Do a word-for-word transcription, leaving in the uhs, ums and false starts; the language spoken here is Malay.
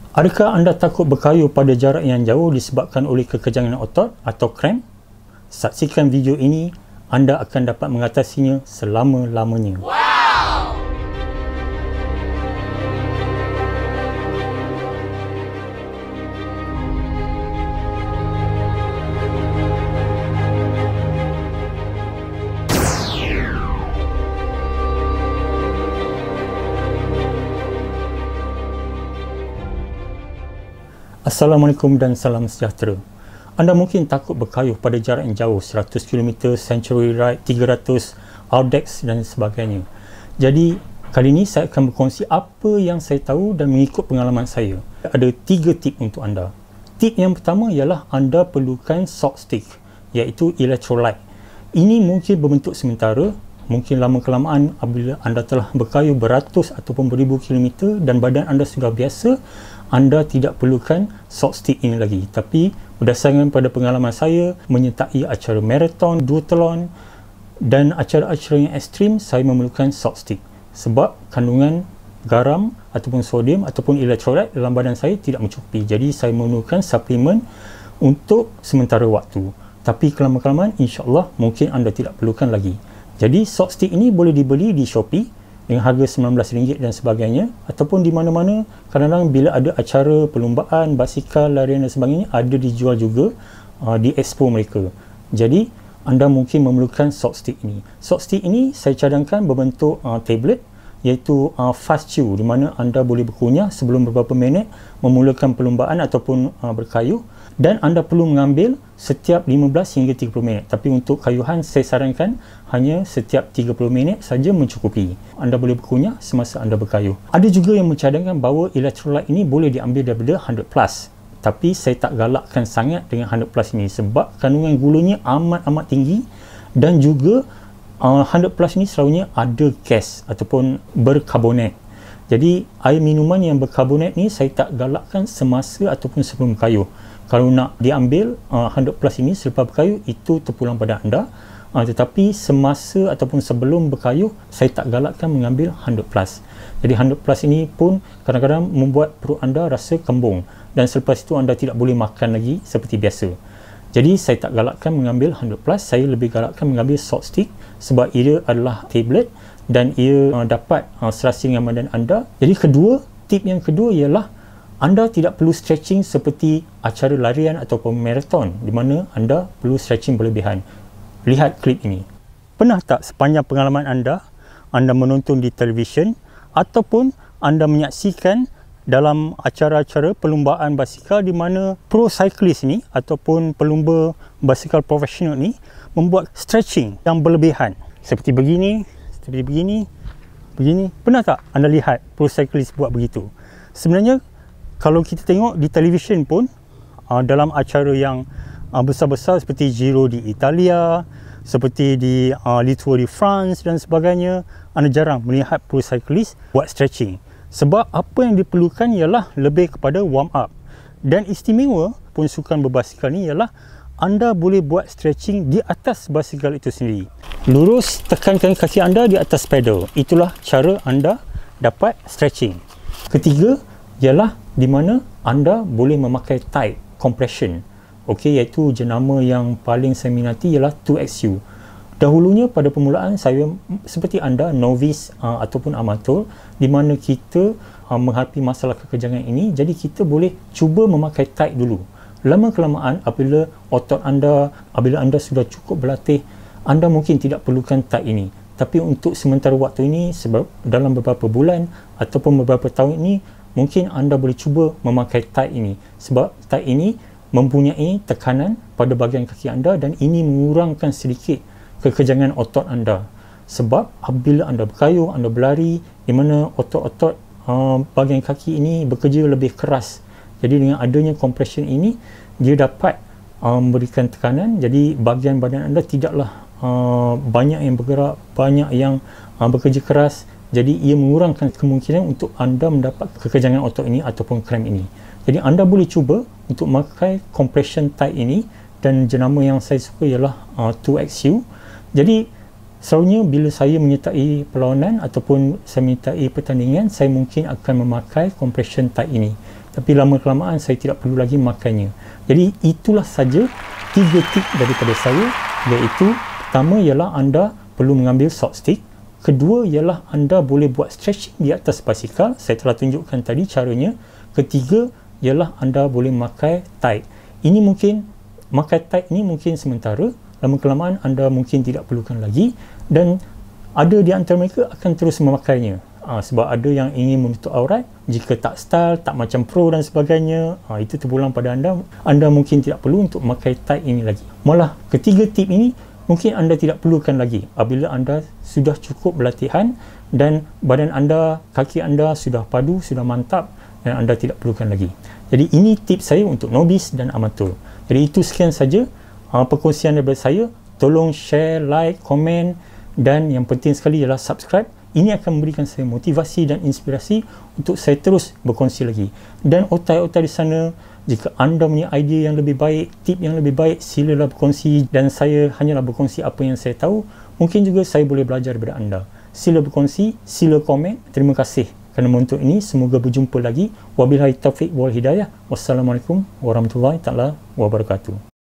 Adakah anda takut berkayuh pada jarak yang jauh disebabkan oleh kekejangan otot atau cramp? Saksikan video ini, anda akan dapat mengatasinya selama-lamanya. Wow! Assalamualaikum dan salam sejahtera. Anda mungkin takut berkayuh pada jarak yang jauh, seratus kilometer, century ride, tiga ratus, outdex dan sebagainya. Jadi, kali ini saya akan berkongsi apa yang saya tahu dan mengikut pengalaman saya. Ada tiga tip untuk anda. Tip yang pertama ialah anda perlukan salt stick, iaitu electrolyte. Ini mungkin berbentuk sementara, mungkin lama-kelamaan apabila anda telah berkayuh beratus ataupun beribu kilometer dan badan anda sudah biasa, anda tidak perlukan salt stick ini lagi. Tapi berdasarkan pada pengalaman saya menyertai acara marathon, duathlon dan acara-acara yang ekstrim, saya memerlukan salt stick sebab kandungan garam ataupun sodium ataupun elektrolit dalam badan saya tidak mencukupi. Jadi saya memerlukan suplemen untuk sementara waktu. Tapi kelama-kelamaan insya-Allah mungkin anda tidak perlukan lagi. Jadi salt stick ini boleh dibeli di Shopee dengan harga sembilan belas ringgit dan sebagainya, ataupun di mana-mana. Kadang-kadang bila ada acara perlumbaan, basikal, larian dan sebagainya, ada dijual juga uh, di expo mereka. Jadi anda mungkin memerlukan salt stick ini. Salt stick ini saya cadangkan berbentuk uh, tablet, iaitu uh, fast chew, di mana anda boleh berkunyah sebelum beberapa minit memulakan perlumbaan ataupun uh, berkayuh, dan anda perlu mengambil setiap lima belas hingga tiga puluh minit. Tapi untuk kayuhan saya sarankan hanya setiap tiga puluh minit saja mencukupi. Anda boleh berkunyah semasa anda berkayuh. Ada juga yang mencadangkan bahawa elektrolit ini boleh diambil daripada one hundred plus. Tapi saya tak galakkan sangat dengan one hundred plus ini sebab kandungan gulanya amat-amat tinggi, dan juga uh, one hundred plus ini selalunya ada gas ataupun berkarbonat. Jadi air minuman yang berkarbonat ni saya tak galakkan semasa ataupun sebelum berkayuh. Kalau nak diambil uh, one hundred plus ini selepas berkayuh, itu terpulang pada anda. Uh, tetapi semasa ataupun sebelum berkayuh, saya tak galakkan mengambil one hundred plus. Jadi one hundred plus ini pun kadang-kadang membuat perut anda rasa kembung, dan selepas itu anda tidak boleh makan lagi seperti biasa. Jadi saya tak galakkan mengambil one hundred plus, saya lebih galakkan mengambil salt stick sebab ia adalah tablet dan ia uh, dapat uh, serasi dengan badan anda. Jadi kedua, tip yang kedua ialah anda tidak perlu stretching seperti acara larian ataupun marathon, di mana anda perlu stretching berlebihan. Lihat klip ini. Pernah tak sepanjang pengalaman anda, anda menonton di televisyen ataupun anda menyaksikan dalam acara-acara perlumbaan basikal di mana pro cyclist ni ataupun pelumba basikal profesional ni membuat stretching yang berlebihan seperti begini, seperti begini, begini. Pernah tak anda lihat pro cyclist buat begitu? Sebenarnya kalau kita tengok di televisyen pun, uh, dalam acara yang uh, besar-besar seperti Giro di Italia, seperti di uh, Le Tour de France dan sebagainya, anda jarang melihat pro cyclist buat stretching. Sebab apa yang diperlukan ialah lebih kepada warm up. Dan istimewa pun sukan berbasikal ni ialah anda boleh buat stretching di atas basikal itu sendiri. Lurus, tekankan kaki anda di atas pedal. Itulah cara anda dapat stretching. Ketiga ialah di mana anda boleh memakai tight compression. Okey, iaitu jenama yang paling saya minati ialah two X U. Dahulunya pada permulaan saya seperti anda novice uh, ataupun amatur, di mana kita uh, menghadapi masalah kekejangan ini, jadi kita boleh cuba memakai tight dulu. Lama kelamaan apabila otot anda, apabila anda sudah cukup berlatih, anda mungkin tidak perlukan tight ini. Tapi untuk sementara waktu ini, sebab dalam beberapa bulan ataupun beberapa tahun ini, mungkin anda boleh cuba memakai tight ini sebab tight ini mempunyai tekanan pada bahagian kaki anda, dan ini mengurangkan sedikit kekejangan otot anda. Sebab apabila anda berkayuh, anda berlari, di mana otot-otot uh, bahagian kaki ini bekerja lebih keras. Jadi dengan adanya compression ini, dia dapat uh, memberikan tekanan, jadi bahagian badan anda tidaklah uh, banyak yang bergerak, banyak yang uh, bekerja keras. Jadi ia mengurangkan kemungkinan untuk anda mendapat kekejangan otot ini ataupun cramp ini. Jadi anda boleh cuba untuk memakai compression tight ini, dan jenama yang saya suka ialah uh, two X U. Jadi selalunya bila saya menyertai perlawanan ataupun saya menyertai pertandingan, saya mungkin akan memakai compression tight ini. tapi lama-kelamaan saya tidak perlu lagi makainya. Jadi itulah saja tiga tip daripada saya, iaitu pertama ialah anda perlu mengambil short stick, kedua ialah anda boleh buat stretching di atas basikal, saya telah tunjukkan tadi caranya, ketiga ialah anda boleh memakai tight. Ini mungkin, memakai tight ini mungkin sementara, lama-kelamaan anda mungkin tidak perlukan lagi, dan ada di antara mereka akan terus memakainya. Ha, sebab ada yang ingin menutup aurat, jika tak style, tak macam pro dan sebagainya, ha, itu terpulang pada anda. Anda mungkin tidak perlu untuk memakai tight ini lagi. Malah ketiga tip ini mungkin anda tidak perlukan lagi apabila anda sudah cukup berlatihan dan badan anda, kaki anda sudah padu, sudah mantap, dan anda tidak perlukan lagi. Jadi ini tips saya untuk novice dan amatur. Jadi itu sekian saja ha, perkongsian daripada saya. Tolong share, like, komen, dan yang penting sekali ialah subscribe. Ini akan memberikan saya motivasi dan inspirasi untuk saya terus berkongsi lagi. Dan otai-otai di sana, jika anda punya idea yang lebih baik, tip yang lebih baik, silalah berkongsi, dan saya hanyalah berkongsi apa yang saya tahu. Mungkin juga saya boleh belajar daripada anda. Sila berkongsi, sila komen. Terima kasih kerana menonton ini. Semoga berjumpa lagi. Wabillahi taufiq wal hidayah. Wassalamualaikum warahmatullahi taala wabarakatuh.